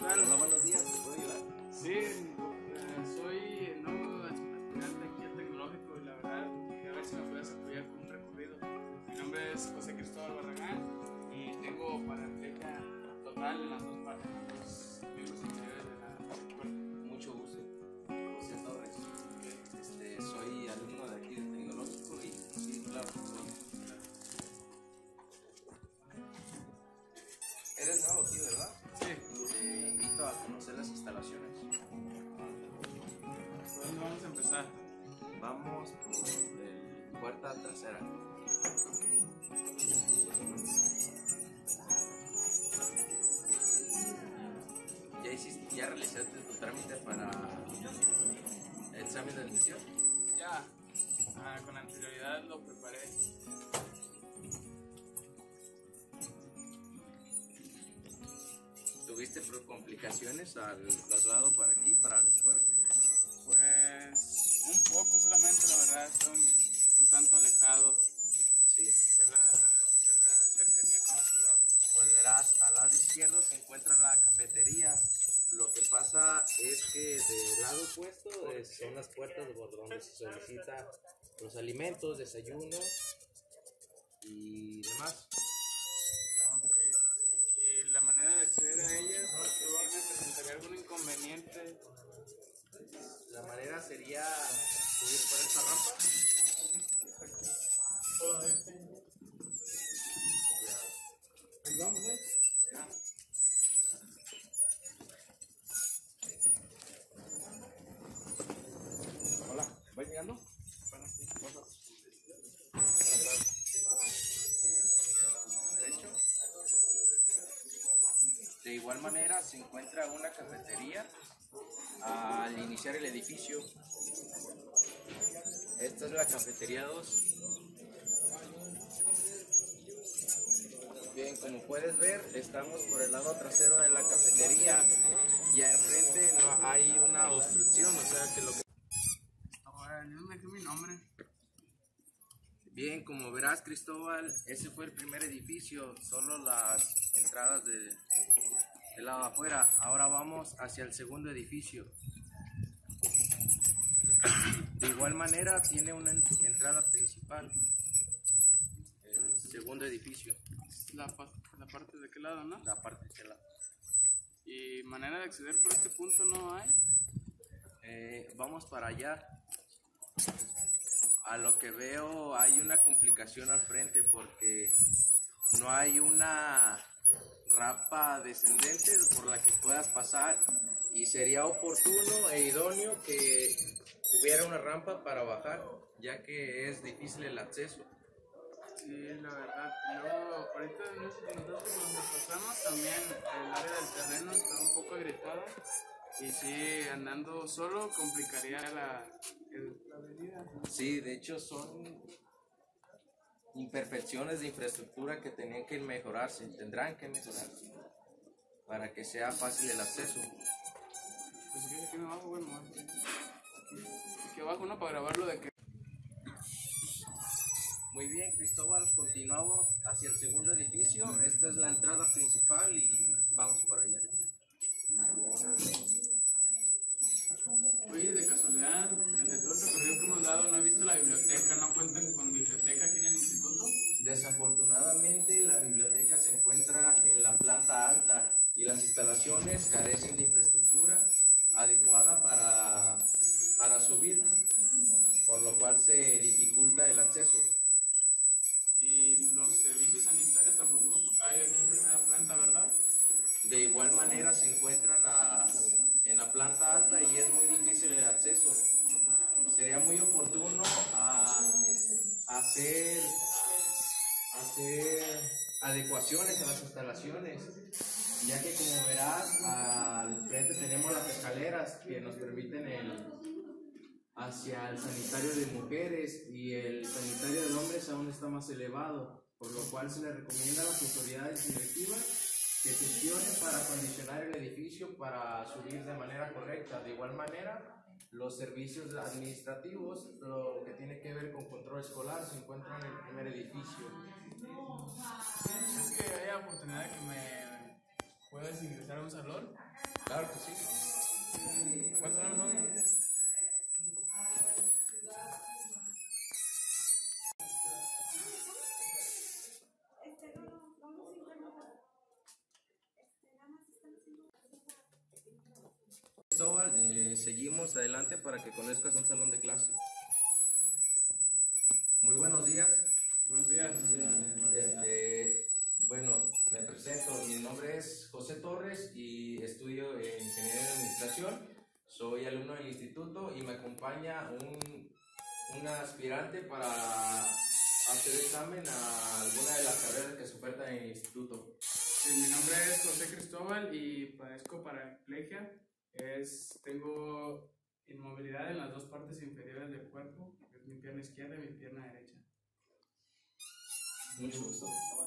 tal? Hola, buenos días, ¿te puedo ayudar? Sí, soy nuevo aspirante aquí al tecnológico y la verdad, a ver si me puedes apoyar con un recorrido. Mi nombre es José Cristóbal Barragán y tengo parentela total en las dos partes, en los dos miembros inferiores de la escuela. Mucho gusto, José Torres. Soy alumno de aquí del tecnológico y sí, claro. Eres nuevo aquí, ¿verdad? Sí, Te invito a conocer las instalaciones. ¿por dónde vamos a empezar? Vamos por la puerta trasera. Ok. ¿Ya realizaste tu trámite para el examen de admisión? Ya, con anterioridad lo preparé. ¿Tuviste complicaciones al traslado para aquí, para la escuela? Pues un poco solamente, la verdad, estoy un tanto alejado Sí. de la cercanía con la ciudad. Pues verás, al lado izquierdo se encuentra la cafetería. Lo que pasa es que del lado opuesto son las puertas por donde se solicita los alimentos, desayuno y demás. Ok. Y la manera de acceder a ella, probablemente presentaría algún inconveniente. La manera sería subir por esta rampa. Ahí vamos, Hola, ¿vas llegando? De igual manera se encuentra una cafetería al iniciar el edificio. Esta es la cafetería 2. Bien, como puedes ver, estamos por el lado trasero de la cafetería y enfrente no hay una obstrucción, o sea que lo que... Ahora, yo me dejé mi nombre. Bien, como verás, Cristóbal, ese fue el primer edificio, solo las entradas del lado afuera. Ahora vamos hacia el segundo edificio. De igual manera tiene una entrada principal, el segundo edificio, La parte de qué lado, ¿no? la parte de lado. Y manera de acceder por este punto no hay. Vamos para allá. A lo que veo hay una complicación al frente porque no hay una rampa descendente por la que puedas pasar y sería oportuno e idóneo que hubiera una rampa para bajar, ya que es difícil el acceso. Sí, la verdad. Luego, ahorita en nosotros cuando pasamos también el área del terreno está un poco agrietado. Y sí, andando solo complicaría la avenida. Sí, de hecho son imperfecciones de infraestructura que tenían que mejorarse, tendrán que mejorarse para que sea fácil el acceso. Pues si quieres aquí abajo, bueno, aquí abajo, ¿no? Para grabarlo de que... Muy bien, Cristóbal, continuamos hacia el segundo edificio. Esta es la entrada principal y vamos por allá. Oye, de casualidad, de todo el recorrido que hemos dado, no he visto la biblioteca, ¿no cuentan con biblioteca aquí en el instituto? Desafortunadamente, la biblioteca se encuentra en la planta alta y las instalaciones carecen de infraestructura adecuada para subir, por lo cual se dificulta el acceso. Y los servicios sanitarios tampoco hay aquí en primera planta, ¿verdad? De igual manera se encuentran en la planta alta y es muy difícil el acceso. Sería muy oportuno hacer adecuaciones a las instalaciones, ya que como verás al frente tenemos las escaleras que nos permiten hacia el sanitario de mujeres y el sanitario de hombres aún está más elevado, por lo cual se le recomienda a las autoridades directivas que gestionen para acondicionar el edificio para subir de manera correcta. De igual manera, los servicios administrativos, lo que tiene que ver con control escolar, se encuentran en el primer edificio. ¿Es que haya oportunidad de que me puedas ingresar a un salón? Claro que sí. ¿Cuántos años van a meter? Cristóbal, seguimos adelante para que conozcas un salón de clase. Muy buenos días. Buenos días. Bueno, me presento. Mi nombre es José Torres y estudio en Ingeniería de Administración. Soy alumno del instituto y me acompaña un aspirante para hacer examen a alguna de las carreras que se ofertan en el instituto. Sí, mi nombre es José Cristóbal y padezco paraplegia. Tengo inmovilidad en las dos partes inferiores del cuerpo, que es mi pierna izquierda y mi pierna derecha. Mucho gusto.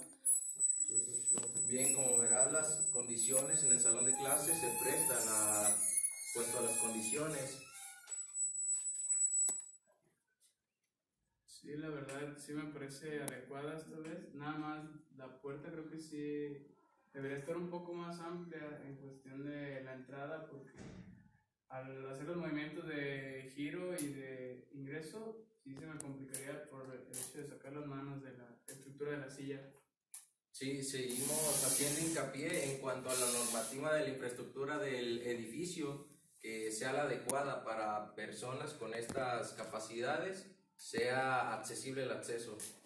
Bien, como verás, las condiciones en el salón de clases se prestan a las condiciones. Sí, la verdad, sí me parece adecuada esta vez. Nada más la puerta creo que sí debería estar un poco más amplia en cuestión de la entrada, porque al hacer los movimientos de giro y de ingreso, sí se me complicaría por el hecho de sacar las manos de la estructura de la silla. Sí, seguimos haciendo hincapié en cuanto a la normativa de la infraestructura del edificio, que sea la adecuada para personas con estas capacidades, sea accesible el acceso.